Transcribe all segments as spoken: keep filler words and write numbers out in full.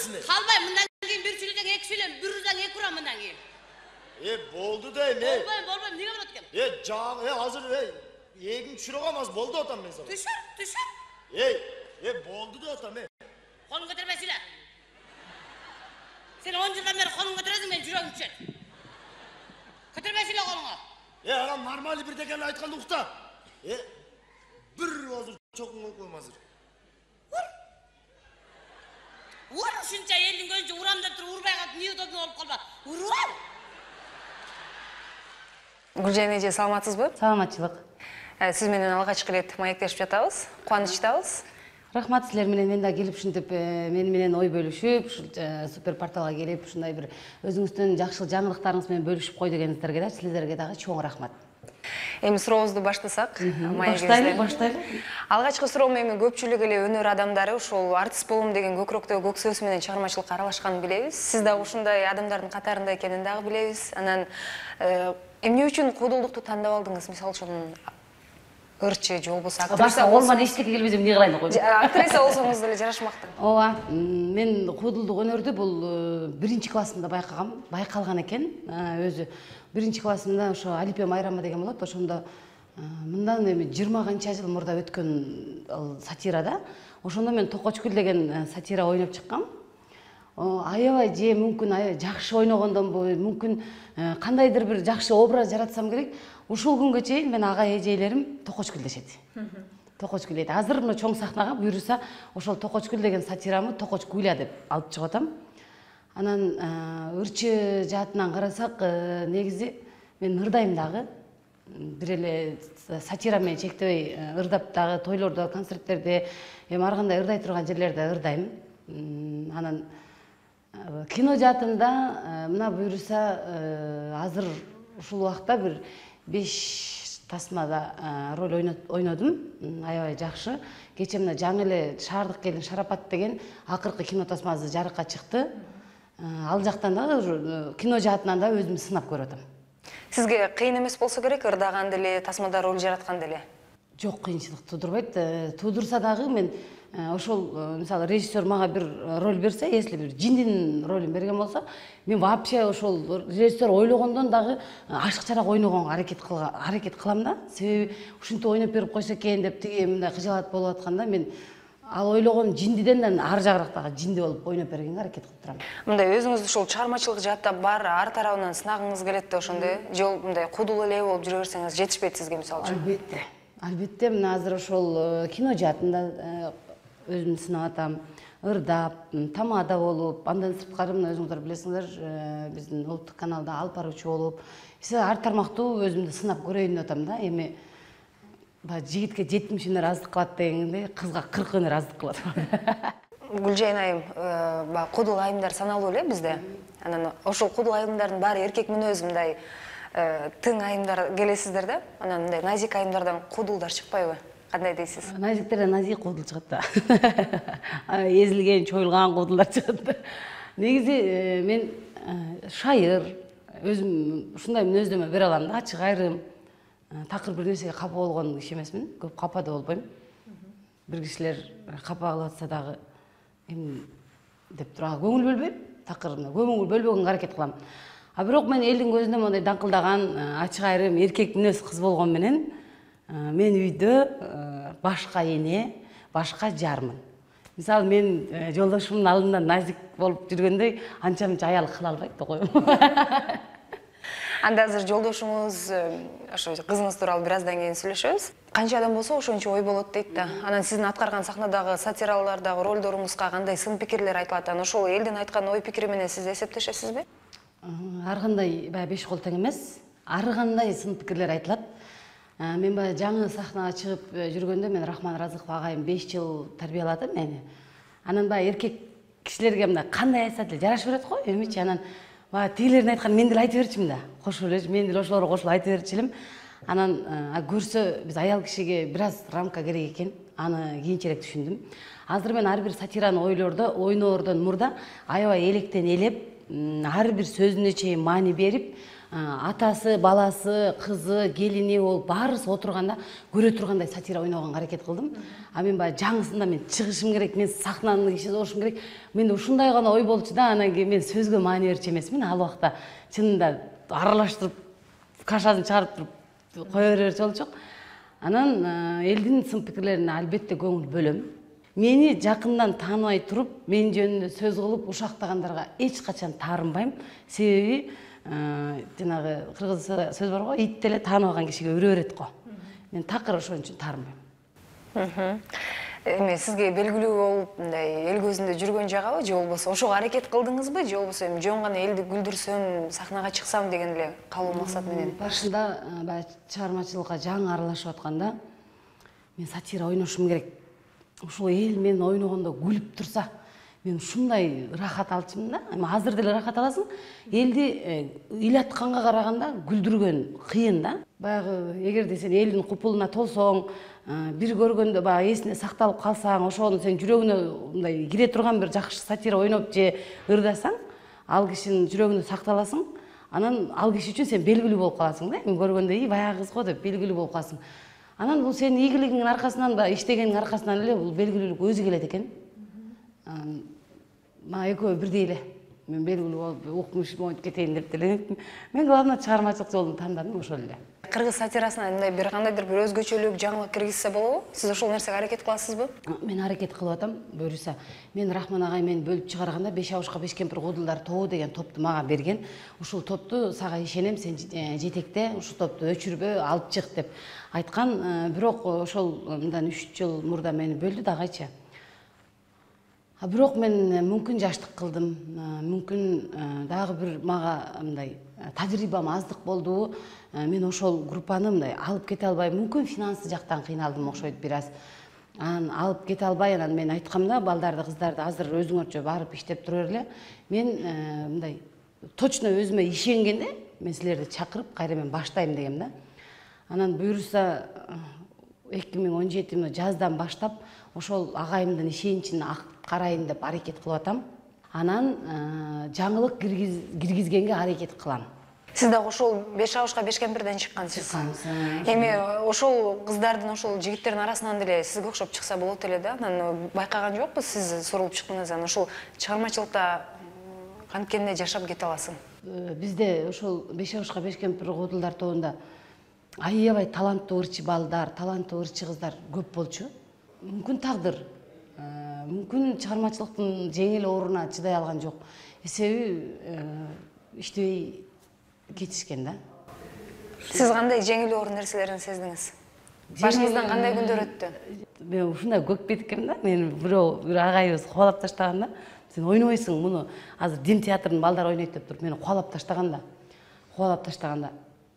kalbaysın. Kalbay, mından keyin bir söyleseng iki söylem, bir yüzden iki kuram mından keyin. E boldu deyim e. Bolbayım, bolbayım, nege bolat eкен? E jağ, e hazır e. Egin düşüre kalmaz, boldu atam ben sana. Düşür, düşür. E, e boldu da atam e. Kolun götürmesiyle. Sen on yıldan beri kolun götürezin, ben yüreğim düşer. Götürmesiyle kolunu. E anam normali bir tekerle aytkandı uqta. E, bir hazır çokum olup koyum hazır. Vur. Vur şunca elin gözünce uramda dur, urbay kalıp niye odun olup kalma. Vur, vur. Gülжан эже, саламатсызбы? Саламатчылык. Сиз менен алгачкы ирет маектешип жатабыз. Кубанычтабыз. Рахмат силер менен мен да келип ушинтип мени менен ой бөлүшүп, ушул супер порталга келип ушундай бир өзүңүздүн жакшы жаңылыктарыңыз менен бөлүшүп кой дегениңиздерге да силерге дагы чоң рахмат. Эми сурообузду баштасак, Баштайлы, баштайлы. Алгачкы суроом эми көпчүлүк эле өнөр адамдары ушул артист болом деген көкүрөктөгү көк сөз менен чыгармачылыкка аралашканын билебиз. Сиз дагы ушундай адамдардын катарында экенин дагы билебиз. Анан эмне үчүн куудулдукту тандап алдыңыз? Мисалы үчүн ырчы же болбосо актриса ол мана эчтеке келбесе эмне кылайын деп койдум. Актриса болсоңуз деле жарашмакта. Ооба, мен куудулдук өнөрдү бул биринчи классымда байкагам, байкалган экен. Өзү биринчи классымда ошо Алипе Майрама деген болот, ошондо мындан эми жыйырма канча жыл мурда өткөн сатирада, ошондо мен Токочкүл деген сатира ойноп чыккам. Аябай же мүмкүн жакшы ойногондонбу, мүмкүн кандайдыр бир жакшы образ жаратсам керек. Ушул күнгө чейин мен ага эжейлерим Токочкүл дешет. Токочкүл дейт. Азыр мына чоң сахнага буйруса, ошол Токочкүл деген сатирамы Токочкуля деп алып чыгып атам. Анан ырчы жаатынан карасак, негизи мен ырдайм дагы. Бир эле сатира менен чектебей ырдап дагы тойлордо, концерттерде, эми ар кандай ырдай турган жерлерде ырдайм. Анан кино жаатында мына буйруса азыр ушул убакта бир беш тасмада роль ойнодум. Аябай жакшы. Кече мына жаңы эле Шаардык келин Шарапат деген акыркы кино тасмасы жарыкка чыкты. Ал жактан да кино жаатынан да өзүмдү сынап көрүп атам. Сизге кыйын эмес болсо керек ырдаган деле, тасмада роль жараткан деле? Жок, кыйынчылык туудурбайт. Туудурса дагы мен ошол мисалы режиссер мага бир роль берсе, если бир жиндин ролун берген болсо, мен вообще ошол режиссер ойлогондон дагы ашыкчараак ойногонго аракет кылга аракет кылам да. Себеби ушинтип ойноп берип койсо экен деп тиги мындай кыжаалат болуп атканда мен ал ойлогон жиндиден ар жагырактагы жинди болуп ойноп бергенге аракет кылып турам. Мындай өзүңүз ушул чыгармачылык жаатта бар ар тарабынан сынагыңыз келет да ошондой же мындай кудул эле болуп жүрө берсеңиз жетишпейт сизге мисалы үчүн? Албетте. Албетте, мен азыр ошол кино жаатында өзүмдү сынап атам, ырдап, тамада болуп, андан сырткары мына өзүңүздөр билесиңер, биздин улуттук каналда алып баруучу болуп, ар тармактуу өзүмдү сынап көрөйүн деп атам да. Эми жигитке жетимиш өнөр аздык кылат дегендей, кызга кырк өнөр аздык кылат. Гүлжан айым, баягы кудул айымдар саналуу эле бизде. Анан ошол кудул айымдардын баары эркек мүнөзү мындай тың айымдар келесиздер да. Анан мындай назик айымдардан кудулдар чыкпайбы? Кандай дейсиз? Назиктерден назик кудул чыгат да. Эзилген, чоюлган кудулдар чыгат да. Негизи мен шайыр, өзүм ушундай мүнөздөмө бере алам да, ачык айрым. Такыр бир нерсеге капа болгон киши эмесмин, көп капа да болбойм. Бир кишилер капа кылып атса дагы эми деп тура көңүл бөлбөйм, такырына көңүл бөлбөгөнгө аракет кылам. А бирок мен элдин көзүндө мондай даңкылдаган, ачык айрым, эркек мүнөз кыз болгон менен мен үйдө башка эне, башка жармын. Мисалы мен жолдошумдун алдында назик болуп жүргөндөй анча-мынча аял кыла албайт да коем. Анда азыр жолдошуңуз ошо кызыңыз тууралуу бир аздан кийин сүйлөшөбүз. Канча адам болсо ошончо ой болот дейт да. Анан сиздин аткарган сахнадагы сатиралардагы ролдоруңузга кандай сын пикирлер айтылат? Анан ошол элдин айткан ой пикири менен сиз эсептешесизби? Ар кандай баягы беш кол тең эмес. Ар кандай сын пикирлер айтылат. Мен баягы жаңы сахнага чыгып жүргөндө мен Рахман Разыков агайым беш жыл тарбиялады мени. Анан баягы эркек кишилерге мындай кандай айтса деле жарашып берет го, эмичи анан баягы тигилердин айтканын мен деле айтып берчүмүн да. Кошуп эле мен деле ошолорго кошулуп айтып берчү элем. Анан көрсө биз аял кишиге бир аз рамка керек экен. Аны кийинчерээк түшүндүм. Азыр мен ар бир сатираны ойлордо, ойноордон мурда аябай электен элеп, ар бир сөзүнө чейин маани берип, атасы, баласы, кызы, келини ол баарысы отурганда көрө тургандай сатира ойногонго аракет кылдым. А мен баягы жаңысында мен чыгышым керек, мен сахнанын кишиси болушум керек. Менде ушундай гана ой болчу да, анан кийин мен сөзгө маани берчү эмесмин. Ал убакта чынында аралаштырып, кашасын чыгарып туруп кое берчү болчук. Анан элдин сын пикирлерине албетте көңүл бөлөм. Мени жакындан тааныбай туруп, мен жөнүндө сөз кылып ушактагандарга эч качан таарынбайм. Себеби жанагы кыргызча сөз бар го, ит деле тааныбаган кишиге үрө берет го. Мен такыр ошон үчүн таарынбайм. Эми сизге белгилүү болуп, мындай эл көзүндө жүргөн жагабы, же болбосо ошого аракет кылдыңызбы, же болбосо эми жөн гана элди күлдүрсөм, сахнага чыксам деген эле калуу максат менен? Башында баягы чыгармачылыкка жаңы аралашып атканда мен сатира ойношум керек. Ушул эл мен ойногондо күлүп турса, мен ушундай рахат алчумун да. Эми азыр деле рахат аласың. Элди ыйлатканга караганда күлдүргөн кыйын да. Баягы эгерде сен элдин купулуна толсоң, бир көргөндө баягы эсине сакталып калсаң, ошону сен жүрөгүнө мындай кире турган бир жакшы сатира ойноп же ырдасаң, ал кишинин жүрөгүндө сакталасың. Анан ал киши үчүн сен белгилүү болуп каласың да. Эми көргөндө, "И, баягы кыз го" деп белгилүү болуп каласың. Анан бул сенин ийгилигиңдин аркасынан ба, иштегениңдин аркасынан эле бул белгилүүлүк өзү келет экен. Мага экөө бирдей эле. Мен белгилүү болуп, укмуш болуп кетейин деп деле. Мен главное чыгармачылык жолун тандадым, ошол эле. Кыргыз сатирасына мындай бир кандайдыр бир өзгөчөлүк, жаңылык киргизсе болобу? Сиз ошол нерсеге аракет кыласызбы? Мен аракет кылып атам, буюрса. Мен Рахман агай мени бөлүп чыгарганда беш абышка беш кемпир куудулдар тобу деген топту мага берген. Ушул топту сага ишенем, сен жетекте, ушул топту өчүрбө, алып чык деп айткан. Бирок ошол мындан үч жыл мурда мени бөлдү дагычы. А бирок мен мүмкүн жаштык кылдым, мүмкүн дагы бир мага мындай тажрыйбам аздык болду. Мен ошол группаны мындай алып кете албай, мүмкүн финансы жактан кыйналдым окшойт бир аз. Анан алып кете албай, анан мен айткам да, балдарды, кыздарды азыр өзүңөрчө барып иштеп тура берле. Мен мындай точно өзүмө ишенгенде мен силерди чакырып кайра мен баштайм дегем да. Анан буюрса эки миң он жети жаздан баштап ошол агайымдын ишеничин карайын деп аракет кылып атам. Анан жаңылык киргизгенге аракет кылам. Сиз дагы ошол беш абышка беш кемпирден чыккансыз. Эми ошол кыздардын, ошол жигиттердин арасынан деле сизге окшоп чыкса болот эле да. Анан байкаган жокпуз сиз сурулуп чыктыңыздан. Ошол чыгармачылыкта канткенде жашап кете аласың? Бизде ошол беш абышка беш кемпир куудулдар тобунда аябай таланттуу ырчы балдар, таланттуу ырчы кыздар көп болчу. Мүмкүн тагдыр, мүмкүн чыгармачылыктын жеңил ооруна чыдай алган жок. Себеби иштебей кетишкен да. Сиз кандай жеңил оор нерселерин сездиңиз? Башыңыздан кандай күндөр өттү? Мен ушундай көкпет экем да. Мени бирөө бир агайыбыз кубалап таштаганда, сен ойнобойсуң, муну азыр Дин театрынын балдары ойнойт деп туруп мени кубалап таштаганда, кубалап таштаганда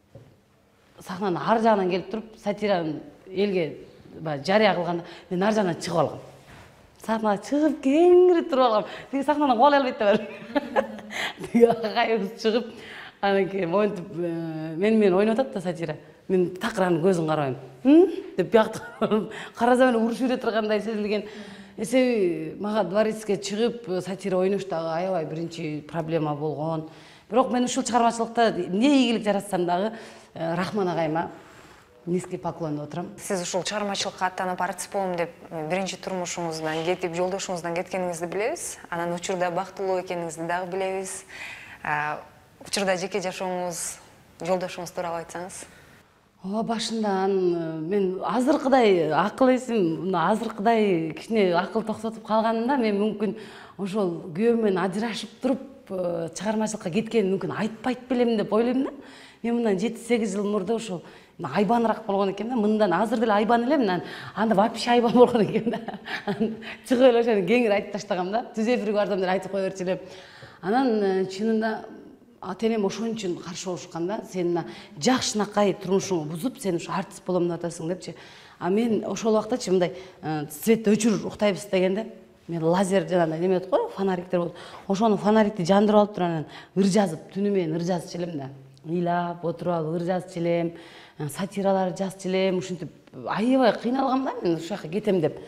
сахнанын ар жагынан келип туруп, сатираны элге жарыя кылганда, мен ар жагынан чыгып алгам. Сахнага чыгып кеңири туруп алгам. Тиги сахнадан кубалай албайт да бар. Тиги агайыбыз чыгып, анан кийин монтип мен менен ойноп атат да сатира. Мен такыр анын көзүн карабайм. Деп биякта караса менен урушуп ире тургандай сезилген. Себеби мага дворецке чыгып сатира ойноштагы аябай биринчи проблема болгон. Бирок мен ушул чыгармачылыкта эмне ийгилик жаратсам дагы Рахман агайыма низкий поклондоп отурам. Сиз ушул чыгармачылыкка аттанып артист болом деп биринчи турмушуңуздан кетип, жолдошуңуздан кеткениңизди билебиз. Анан учурда бактылуу экениңизди дагы билебиз. Учурда жеке жашооңуз, жолдошуңуз тууралуу айтсаңыз. Ооба, башында мен азыркыдай акыл эсим, азыркыдай кичине акыл токсотуп калганымда мен мүмкүн ошол күйөөм менен ажырашып туруп чыгармачылыкка кеткенин мүмкүн айтпайт белем деп ойлойм да. Мен мындан жети сегиз жыл мурда ошол айбаныраак болгон экен да. Мындан азыр деле айбан элем, анда вообще айбан болгон экен да. Чыгып эле ошону кеңири айтып таштагам да. Түз эфирге бардым деп айтып кое берчү элем. Анан чынында ата-энем ошон үчүн каршы болушкан да. Сен жакшынакай турмушуңду бузуп, сен ушу артист болом деп атасың депчи. А мен ошол убактачы мындай светти өчүр уктайбыз дегенде, мен лазер жанагындай неме дейт го, фонариктер болот. Ошону фонарикти жандырып алып туруп анан ыр жазып, түнү менен ыр жазчу элем да. Ыйлап отуруп алып ыр жазчу элем, сатиралар жазчу элем, ушинтип аябай кыйналгам да мен ушул жака кетем деп.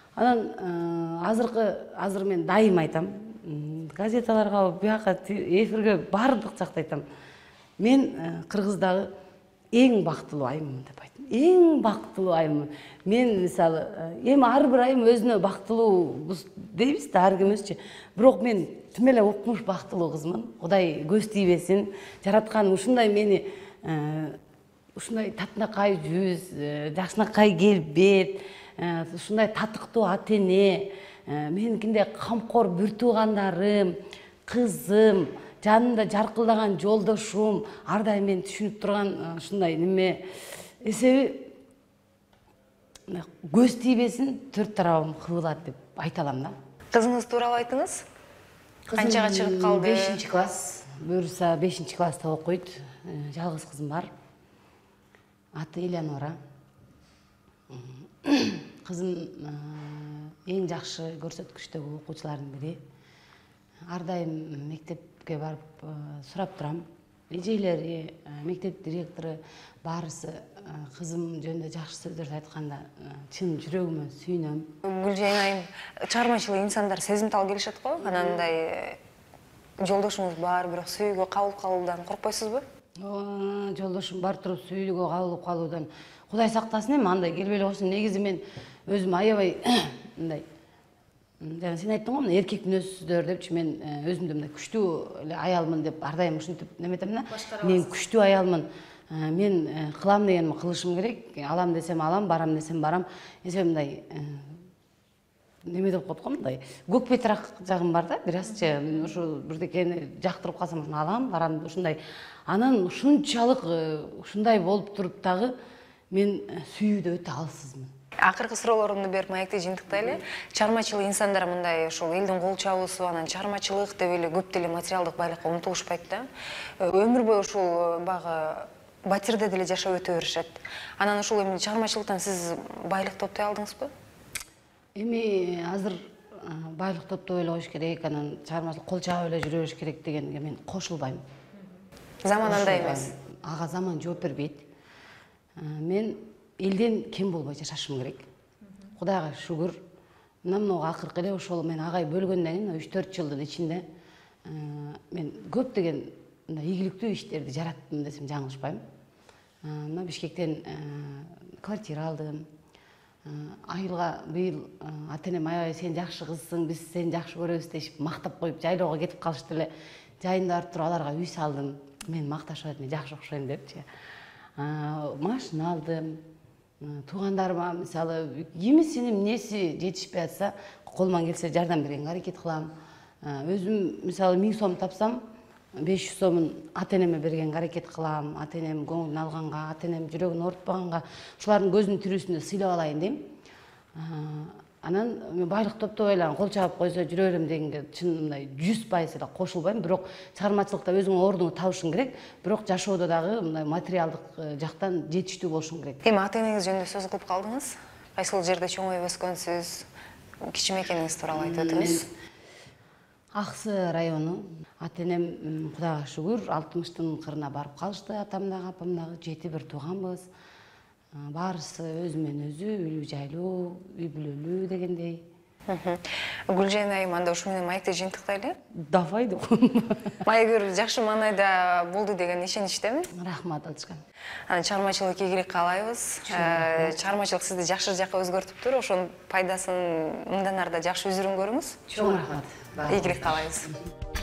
Анан азыркы азыр мен дайым айтам, газеталарга, бияка эфирге бардык жакта айтам. мен Кыргыздагы эң бактылуу айыммын деп айттым. Эң бактылуу айыммын. Мен мисалы эми ар бир айым өзүнө бактылуу дейбиз да, ар ким өзүчө. Бирок мен тим эле укмуш бактылуу кызмын. Кудай көз тийбесин. Жараткан ушундай мени ушундай татынакай жүз, жакшынакай келбет, ушундай татыктуу ата-эне, меникинде камкор бир туугандарым, кызым, жанында жаркылдаган жолдошум, ар дайым мени түшүнүп турган ушундай неме эсеби көз тийбесин төрт тарабым кыбылат деп айта алам да. Кызыңыз тууралуу айтыңыз. Канчага чыгып калды? бешинчи класс. Буюрса бешинчи класста окуйт. Жалгыз кызым бар. Аты Элеонора. Кызым эң жакшы көрсөткүчтөгү окуучулардын бири. Ар дайым мектепке барып сурап турам. Эжелери, мектеп директору баарысы кызым жөнүндө жакшы сөздөрдү айтканда чын жүрөгүмө сүйүнөм. Гүлжайна айым, чыгармачыл инсандар сезимтал келишет го. Анандай жолдошуңуз бар, бирок сүйүүгө кабылып калуудан коркпойсузбу? Жолдошум бар туруп сүйүүгө кабылып калуудан Кудай сактасын эми андай келбей эле койсун. Негизи мен өзүм аябай мындай жана сен айттың го, мына эркек мүнөзсүздөр депчи, мен өзүмдү мындай күчтүү эле аялмын деп ар дайым ушинтип неметем да. Мен күчтүү аялмын. Мен кылам дегенимди кылышым керек. Алам десем алам, барам десем барам. Эсеби мындай неме деп коет го, мындай көк бетирак жагым бар да, бир азча. Мен ушу бирдекени жактырып калсам ушуну алам, барам, ушундай. Анан ушунчалык ушундай болуп туруп дагы мен сүйүүдө өтө алсызмын. Акыркы суроолорумду берип маекти жыйынтыктайлы. Чыгармачыл инсандар мындай ошол элдин кол чабуусу, анан чыгармачылык деп эле көп деле материалдык байлыкка умтулушпайт да. Өмүр бою ушул багы батирде деле жашап өтө беришет. Анан ушул эми чыгармачылыктан сиз байлык топтой алдыңызбы? Эми азыр байлык топтой эле коюш керек, анан чыгармачылык кол чабып эле жүрө бериш керек дегенге мен кошулбайм. Заман андай эмес. Ага заман жооп бербейт. Мен элден кем болбой жашашым керек. Кудайга шүгүр. Мына мынага акыркы эле ошол мен агай бөлгөндөн кийин үч төрт жылдын ичинде мен көп деген ийгиликтүү иштерди жараттым десем жаңылышпайм. Мына Бишкектен квартира алдым. Айылга быйыл ата-энем аябай сен жакшы кызсың, биз сени жакшы көрөбүз дешип мактап коюп жайлоого кетип калышты эле. Жайында барып туруп аларга үй салдым. Мен макташып атам, жакшы окшойм депчи. Машина алдым. Туугандарыма мисалы кимисинин эмнеси жетишпей атса, колуман келсе жардам бергенге аракет кылам. Өзүм мисалы миң сом тапсам, беш жүз сомун ата-энеме бергенге аракет кылам. Ата-энем көңүлүн алганга, ата-энем жүрөгүн оорутпаганга, ушулардын көзүнүн тирүүсүндө сыйлап алайын дейм. Анан мен байлык топтой эле кол чабып койсо жүрө берем дегенге чын мындай жүз пайыз эле кошулбайм. Бирок чыгармачылыкта өзүңүн ордуңду табышың керек. Бирок жашоодо дагы мындай материалдык жактан жетиштүү болушуң керек. Эми ата-энеңиз жөнүндө сөз кылып калдыңыз. Кайсыл жерде чоңоюп өскөнсүз? Кичимекениңиз тууралуу айтып өтүңүз. Аксы району. Ата-энем Кудайга шүгүр алтымыштын кырына барып калышты. Атам дагы, апам дагы жети бир тууганбыз. Баарысы өзү менен өзү, үйлүү жайлуу, үй бүлөлүү дегендей. Гүлжайна айым, анда ушу менен маекти жыйынтыктайлы. Давай деп. Маегүр жакшы маанайда болду деген ишеничтемин. Рахмат Алчкан. Анан чыгармачылык ийгилик каалайбыз. Чыгармачылык сизди жакшы жакка өзгөртүптүр. Ошонун пайдасын мындан арда жакшы үзүрүн көрүңүз. Чоң рахмат. Ийгилик каалайбыз.